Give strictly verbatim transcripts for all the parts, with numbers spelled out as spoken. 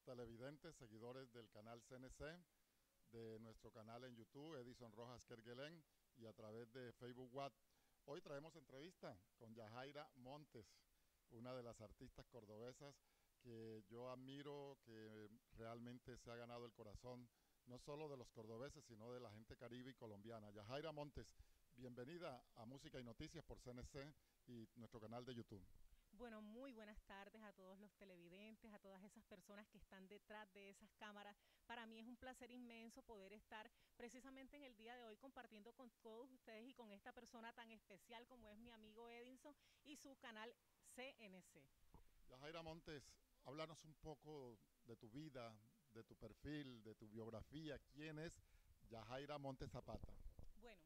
televidentes, seguidores del canal C N C, de nuestro canal en YouTube, Edison Rojas Kerguelen, y a través de Facebook What. Hoy traemos entrevista con Yajaira Montes, una de las artistas cordobesas que yo admiro, que realmente se ha ganado el corazón, no solo de los cordobeses, sino de la gente caribe y colombiana. Yajaira Montes, bienvenida a Música y Noticias por C N C y nuestro canal de YouTube. Bueno, muy buenas tardes a todos los televidentes, a todas esas personas que están detrás de esas cámaras. Para mí es un placer inmenso poder estar precisamente en el día de hoy compartiendo con todos ustedes y con esta persona tan especial como es mi amigo Edison y su canal C N C. Yajaira Montes, háblanos un poco de tu vida, de tu perfil, de tu biografía. ¿Quién es Yajaira Montes Zapata? Bueno,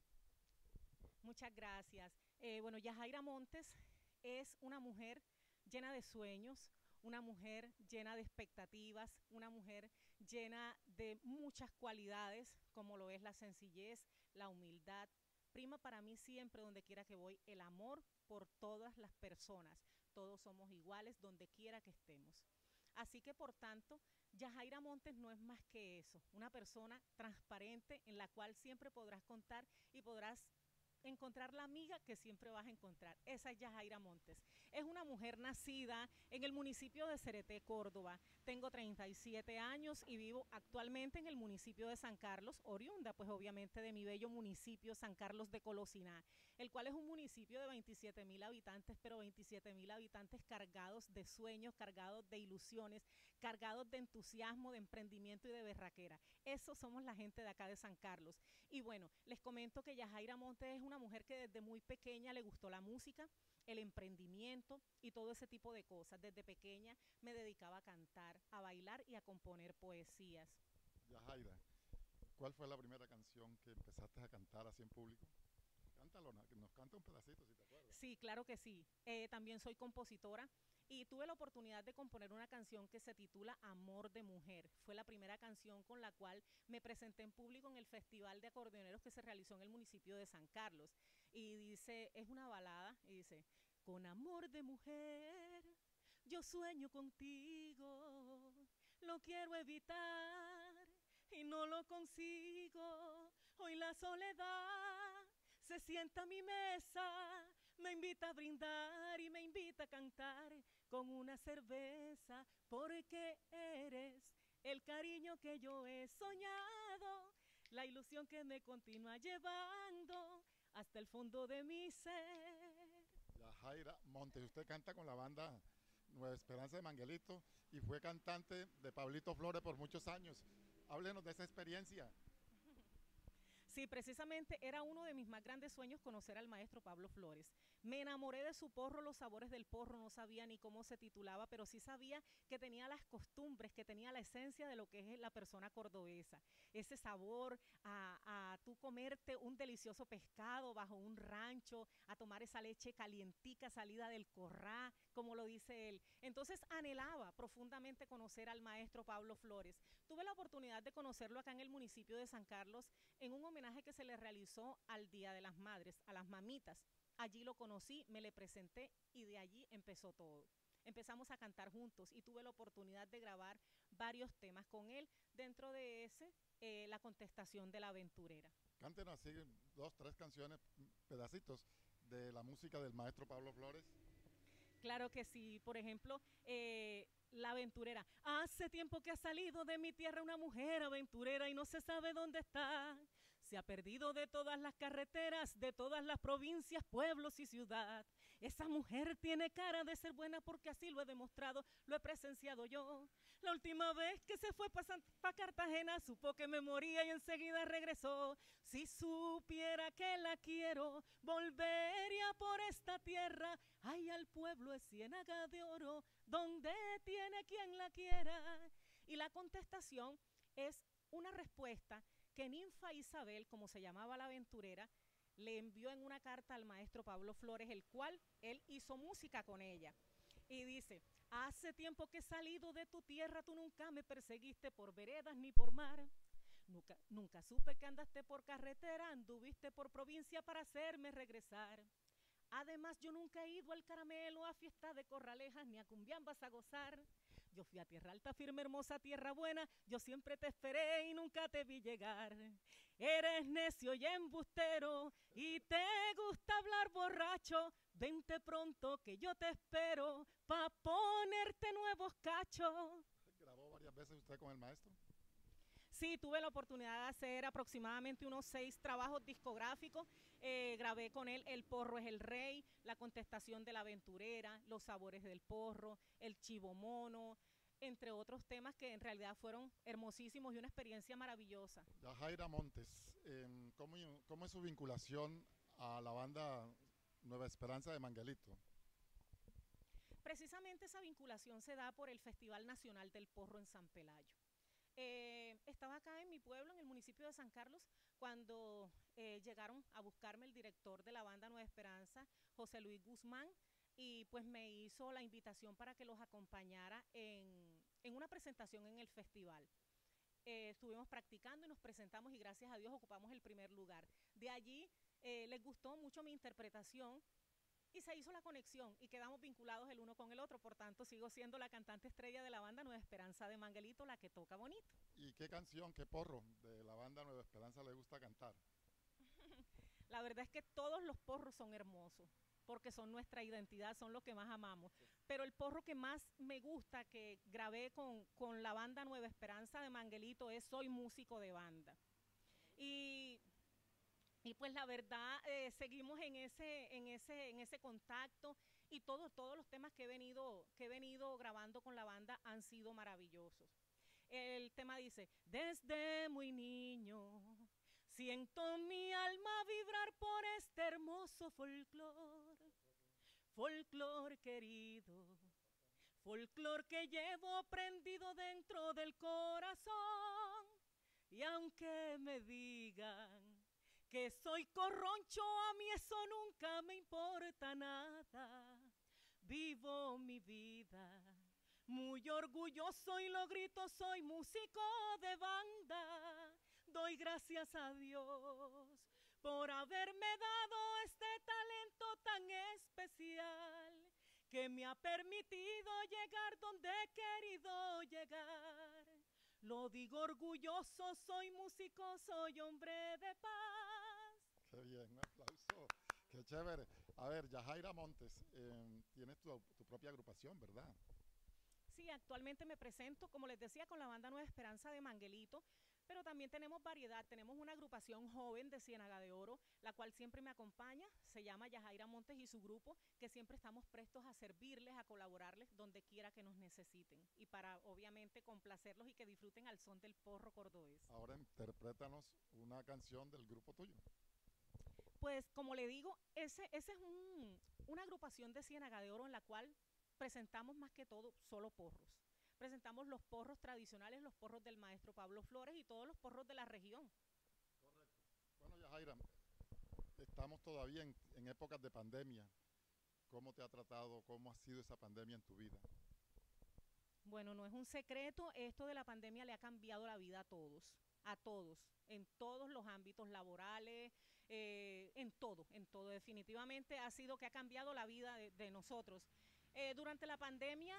muchas gracias. Eh, bueno, Yajaira Montes es una mujer llena de sueños, una mujer llena de expectativas, una mujer llena de muchas cualidades, como lo es la sencillez, la humildad. Prima para mí siempre, donde quiera que voy, el amor por todas las personas. Todos somos iguales, donde quiera que estemos. Así que, por tanto, Yajaira Montes no es más que eso, una persona transparente en la cual siempre podrás contar y podrás encontrar la amiga que siempre vas a encontrar. Esa es Yajaira Montes. Es una mujer nacida en el municipio de Cereté, Córdoba. Tengo treinta y siete años y vivo actualmente en el municipio de San Carlos, oriunda pues obviamente de mi bello municipio San Carlos de Colosiná, el cual es un municipio de veintisiete mil habitantes, pero veintisiete mil habitantes cargados de sueños, cargados de ilusiones, cargados de entusiasmo, de emprendimiento y de berraquera. Eso somos la gente de acá de San Carlos. Y bueno, les comento que Yajaira Montes es una mujer que desde muy pequeña le gustó la música, el emprendimiento y todo ese tipo de cosas. Desde pequeña me dedicaba a cantar, a bailar y a componer poesías. Yajaira, ¿cuál fue la primera canción que empezaste a cantar así en público? Cántalo, que nos canta un pedacito si te acuerdas. Sí, claro que sí. Eh, también soy compositora y tuve la oportunidad de componer una canción que se titula Amor de Mujer. Fue la primera canción con la cual me presenté en público en el Festival de Acordeoneros que se realizó en el municipio de San Carlos. Y dice, es una balada, y dice, con amor de mujer, yo sueño contigo, lo quiero evitar y no lo consigo. Hoy la soledad se sienta a mi mesa, me invita a brindar y me invita a cantar con una cerveza, porque eres el cariño que yo he soñado, la ilusión que me continúa llevando hasta el fondo de mi ser. Yajaira Montes, usted canta con la banda Nueva Esperanza de Manguelito y fue cantante de Pablito Flores por muchos años. Háblenos de esa experiencia. Sí, precisamente era uno de mis más grandes sueños conocer al maestro Pablo Flores. Me enamoré de su porro, los sabores del porro, no sabía ni cómo se titulaba, pero sí sabía que tenía las costumbres, que tenía la esencia de lo que es la persona cordobesa. Ese sabor a, a tú comerte un delicioso pescado bajo un rancho, a tomar esa leche calientica salida del corral, como lo dice él. Entonces anhelaba profundamente conocer al maestro Pablo Flores. Tuve la oportunidad de conocerlo acá en el municipio de San Carlos en un homenaje que se le realizó al Día de las Madres, a las mamitas. Allí lo conocí, me le presenté y de allí empezó todo. Empezamos a cantar juntos y tuve la oportunidad de grabar varios temas con él, dentro de ese, eh, La Contestación de la Aventurera. Cántenos así dos, tres canciones, pedacitos de la música del maestro Pablo Flores. Claro que sí, por ejemplo, eh, la aventurera. Hace tiempo que ha salido de mi tierra una mujer aventurera y no se sabe dónde está. Se ha perdido de todas las carreteras, de todas las provincias, pueblos y ciudad. Esa mujer tiene cara de ser buena porque así lo he demostrado, lo he presenciado yo. La última vez que se fue para pa Cartagena supo que me moría y enseguida regresó. Si supiera que la quiero, volvería por esta tierra. Ay, al pueblo es ciénaga de oro, donde tiene quien la quiera. Y la contestación es una respuesta que Ninfa Isabel, como se llamaba la aventurera, le envió en una carta al maestro Pablo Flores, el cual él hizo música con ella. Y dice, hace tiempo que he salido de tu tierra, tú nunca me perseguiste por veredas ni por mar. Nunca, nunca supe que andaste por carretera, anduviste por provincia para hacerme regresar. Además, yo nunca he ido al caramelo, a fiesta de corralejas, ni a cumbiambas a gozar. Yo fui a tierra alta, firme, hermosa, tierra buena, yo siempre te esperé y nunca te vi llegar. Eres necio y embustero y te gusta hablar borracho, vente pronto que yo te espero pa' ponerte nuevos cachos. ¿Grabó varias veces usted con el maestro? Sí, tuve la oportunidad de hacer aproximadamente unos seis trabajos discográficos. Eh, grabé con él El porro es el rey, La contestación de la aventurera, Los sabores del porro, El chivo mono, entre otros temas que en realidad fueron hermosísimos y una experiencia maravillosa. Yajaira Montes, eh, ¿cómo, ¿cómo es su vinculación a la banda Nueva Esperanza de Manguelito? Precisamente esa vinculación se da por el Festival Nacional del Porro en San Pelayo. Eh, estaba acá en mi pueblo, en el municipio de San Carlos, cuando eh, llegaron a buscarme el director de la banda Nueva Esperanza, José Luis Guzmán, y pues me hizo la invitación para que los acompañara en, en una presentación en el festival. Eh, estuvimos practicando y nos presentamos y gracias a Dios ocupamos el primer lugar. De allí eh, les gustó mucho mi interpretación y se hizo la conexión y quedamos vinculados el uno con el otro. Por tanto, sigo siendo la cantante estrella de la banda Nueva Esperanza de Manguelito, la que toca bonito. ¿Y qué canción, qué porro de la banda Nueva Esperanza le gusta cantar? La verdad es que todos los porros son hermosos, porque son nuestra identidad, son los que más amamos. Pero el porro que más me gusta, que grabé con, con la banda Nueva Esperanza de Manguelito, es Soy músico de banda. Y... Y pues la verdad, eh, seguimos en ese, en, ese, en ese contacto y todos, todos los temas que he, venido, que he venido grabando con la banda han sido maravillosos. El tema dice, desde muy niño, siento mi alma vibrar por este hermoso folclor, folclor querido, folclor que llevo prendido dentro del corazón. Y aunque me digan que soy corroncho, a mí eso nunca me importa nada. Vivo mi vida muy orgulloso y lo grito, soy músico de banda. Doy gracias a Dios por haberme dado este talento tan especial que me ha permitido llegar donde he querido llegar. Lo digo orgulloso, soy músico, soy hombre de paz. Qué bien, un aplauso. Qué chévere. A ver, Yajaira Montes, eh, tienes tu, tu propia agrupación, ¿verdad? Sí, actualmente me presento, como les decía, con la banda Nueva Esperanza de Manguelito, pero también tenemos variedad. Tenemos una agrupación joven de Ciénaga de Oro, la cual siempre me acompaña, se llama Yajaira Montes y su grupo, que siempre estamos prestos a servirles, a colaborarles donde quiera que nos necesiten y para obviamente complacerlos y que disfruten al son del porro cordobés. Ahora interprétanos una canción del grupo tuyo. Pues como le digo, ese, ese es un, una agrupación de Ciénaga de Oro en la cual presentamos más que todo solo porros. Presentamos los porros tradicionales, los porros del maestro Pablo Flores y todos los porros de la región. Correcto. Bueno, Yajaira, estamos todavía en, en épocas de pandemia. ¿Cómo te ha tratado, cómo ha sido esa pandemia en tu vida? Bueno, no es un secreto, esto de la pandemia le ha cambiado la vida a todos, a todos, en todos los ámbitos laborales, eh, en todo, en todo. Definitivamente ha sido que ha cambiado la vida de, de nosotros. Eh, durante la pandemia,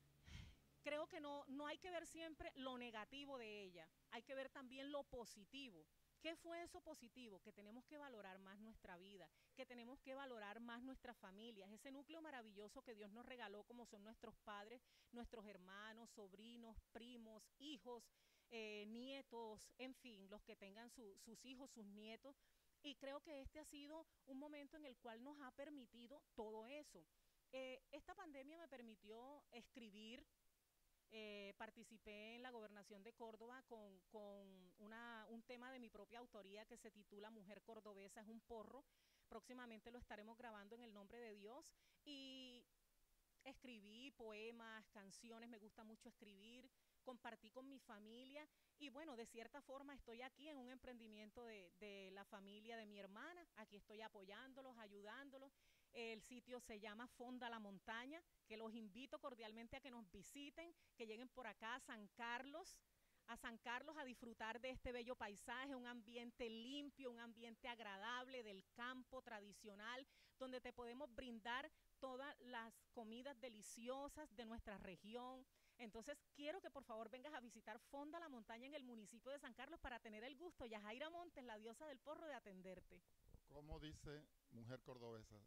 creo que no, no hay que ver siempre lo negativo de ella, hay que ver también lo positivo. ¿Qué fue eso positivo? Que tenemos que valorar más nuestra vida, que tenemos que valorar más nuestras familias, ese núcleo maravilloso que Dios nos regaló como son nuestros padres, nuestros hermanos, sobrinos, primos, hijos, eh, nietos, en fin, los que tengan su, sus hijos, sus nietos. Y creo que este ha sido un momento en el cual nos ha permitido todo eso. Eh, esta pandemia me permitió escribir. Eh, participé en la gobernación de Córdoba con, con una, un tema de mi propia autoría que se titula Mujer Cordobesa, es un porro. Próximamente lo estaremos grabando en el nombre de Dios. Y escribí poemas, canciones, me gusta mucho escribir, compartí con mi familia y bueno, de cierta forma estoy aquí en un emprendimiento de, de la familia de mi hermana, aquí estoy apoyándolos, ayudándolos. El sitio se llama Fonda la Montaña, que los invito cordialmente a que nos visiten, que lleguen por acá a San Carlos, a San Carlos a disfrutar de este bello paisaje, un ambiente limpio, un ambiente agradable del campo tradicional, donde te podemos brindar todas las comidas deliciosas de nuestra región, Entonces, quiero que por favor vengas a visitar Fonda la Montaña en el municipio de San Carlos para tener el gusto, Yajaira Montes, la diosa del porro, de atenderte. ¿Cómo dice mujer cordobesa?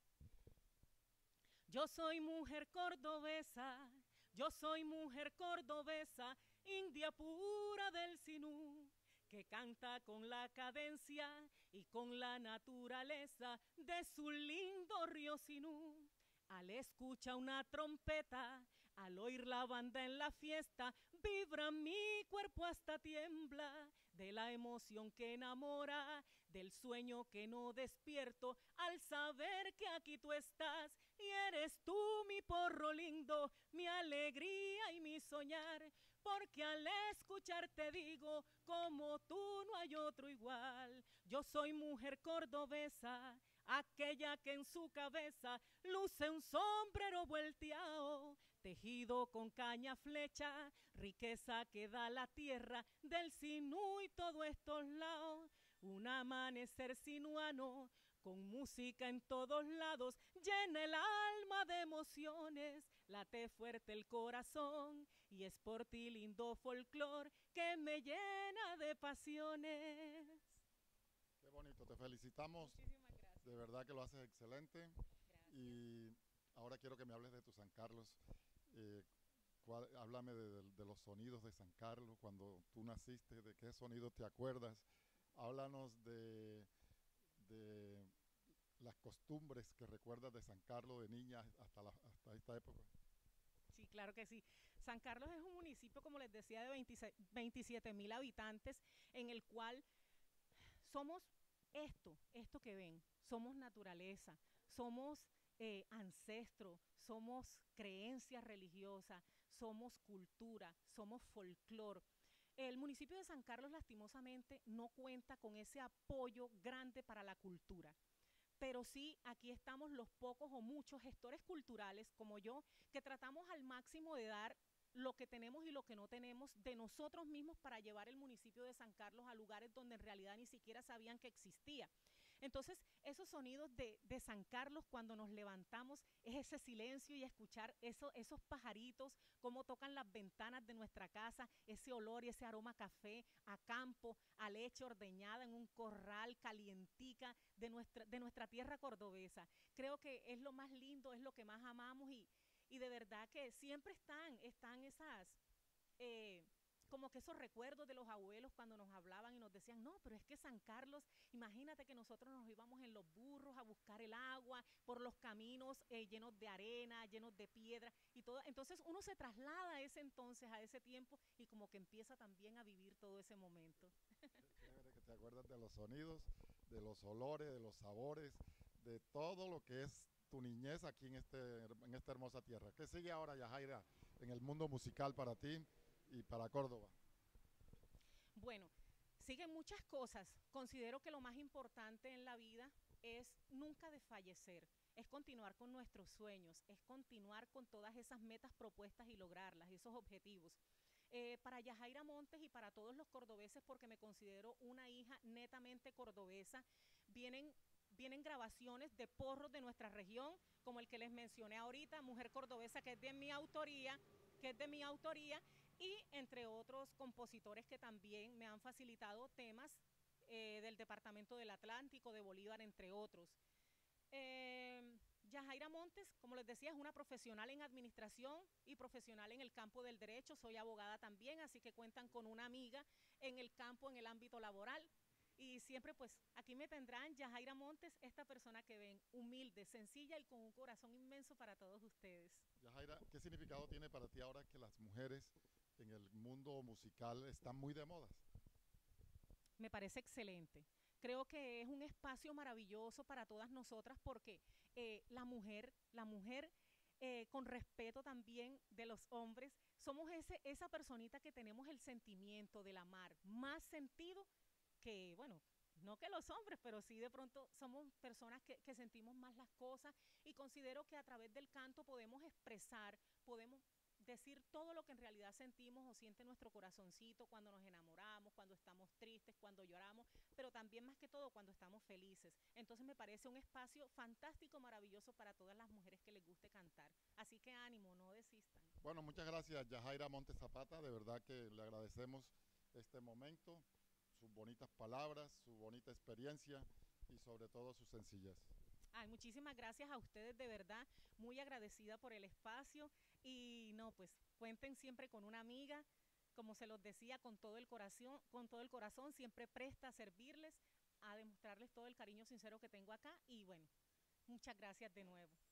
Yo soy mujer cordobesa, yo soy mujer cordobesa, india pura del Sinú, que canta con la cadencia y con la naturaleza de su lindo río Sinú. Al escuchar una trompeta, al oír la banda en la fiesta, vibra mi cuerpo hasta tiembla de la emoción que enamora, del sueño que no despierto, al saber que aquí tú estás y eres tú mi porro lindo, mi alegría y mi soñar, porque al escucharte digo, como tú no hay otro igual. Yo soy mujer cordobesa, aquella que en su cabeza luce un sombrero volteado, tejido con caña flecha, riqueza que da la tierra del Sinú y todos estos lados. Un amanecer sinuano con música en todos lados, llena el alma de emociones, late fuerte el corazón, y es por ti lindo folclor que me llena de pasiones. Qué bonito, te felicitamos. Muchísimas gracias. De verdad que lo haces excelente. Gracias. Y ahora quiero que me hables de tu San Carlos. Eh, cuál, háblame de, de, de los sonidos de San Carlos, cuando tú naciste, de qué sonidos te acuerdas. Háblanos de, de las costumbres que recuerdas de San Carlos de niña hasta, la, hasta esta época. Sí, claro que sí. San Carlos es un municipio, como les decía, de veintisiete mil habitantes, en el cual somos esto, esto que ven, somos naturaleza, somos eh, ancestros, somos creencias religiosas, somos cultura, somos folclor. El municipio de San Carlos, lastimosamente, no cuenta con ese apoyo grande para la cultura. Pero sí, aquí estamos los pocos o muchos gestores culturales como yo, que tratamos al máximo de dar lo que tenemos y lo que no tenemos de nosotros mismos para llevar el municipio de San Carlos a lugares donde en realidad ni siquiera sabían que existía. Entonces, esos sonidos de, de San Carlos cuando nos levantamos, es ese silencio y escuchar eso, esos pajaritos, cómo tocan las ventanas de nuestra casa, ese olor y ese aroma a café, a campo, a leche ordeñada en un corral calientica de nuestra, de nuestra tierra cordobesa. Creo que es lo más lindo, es lo que más amamos y, y de verdad que siempre están, están esas... Eh, como que esos recuerdos de los abuelos cuando nos hablaban y nos decían, no, pero es que San Carlos, imagínate que nosotros nos íbamos en los burros a buscar el agua por los caminos eh, llenos de arena, llenos de piedra y todo. Entonces uno se traslada a ese entonces, a ese tiempo y como que empieza también a vivir todo ese momento. Chévere que te acuerdas de los sonidos, de los olores, de los sabores, de todo lo que es tu niñez aquí en, este, en esta hermosa tierra. ¿Qué sigue ahora, Yajaira, en el mundo musical para ti y para Córdoba? Bueno, siguen muchas cosas. Considero que lo más importante en la vida es nunca desfallecer, es continuar con nuestros sueños, es continuar con todas esas metas propuestas y lograrlas, esos objetivos. Eh, para Yajaira Montes y para todos los cordobeses, porque me considero una hija netamente cordobesa, vienen, vienen grabaciones de porros de nuestra región, como el que les mencioné ahorita, Mujer Cordobesa, que es de mi autoría, que es de mi autoría, y entre otros compositores que también me han facilitado temas eh, del Departamento del Atlántico, de Bolívar, entre otros. Eh, Yajaira Montes, como les decía, es una profesional en administración y profesional en el campo del derecho. Soy abogada también, así que cuentan con una amiga en el campo, en el ámbito laboral. Y siempre pues aquí me tendrán Yajaira Montes, esta persona que ven, humilde, sencilla y con un corazón inmenso para todos ustedes. Yajaira, ¿qué significado tiene para ti ahora que las mujeres en el mundo musical están muy de moda? Me parece excelente. Creo que es un espacio maravilloso para todas nosotras porque eh, la mujer, la mujer eh, con respeto también de los hombres, somos ese, esa personita que tenemos el sentimiento del amar, más sentido que, bueno, no que los hombres, pero sí de pronto somos personas que, que sentimos más las cosas y considero que a través del canto podemos expresar, podemos decir todo lo que en realidad sentimos o siente nuestro corazoncito cuando nos enamoramos, cuando estamos tristes, cuando lloramos, pero también más que todo cuando estamos felices. Entonces me parece un espacio fantástico, maravilloso para todas las mujeres que les guste cantar. Así que ánimo, no desistan. Bueno, muchas gracias, Yajaira Montes Zapata. De verdad que le agradecemos este momento, sus bonitas palabras, su bonita experiencia y sobre todo su sencillez. Ay, muchísimas gracias a ustedes, de verdad, muy agradecida por el espacio y no, pues cuenten siempre con una amiga, como se los decía, con todo el corazón, con todo el corazón, siempre presta a servirles, a demostrarles todo el cariño sincero que tengo acá y bueno, muchas gracias de nuevo.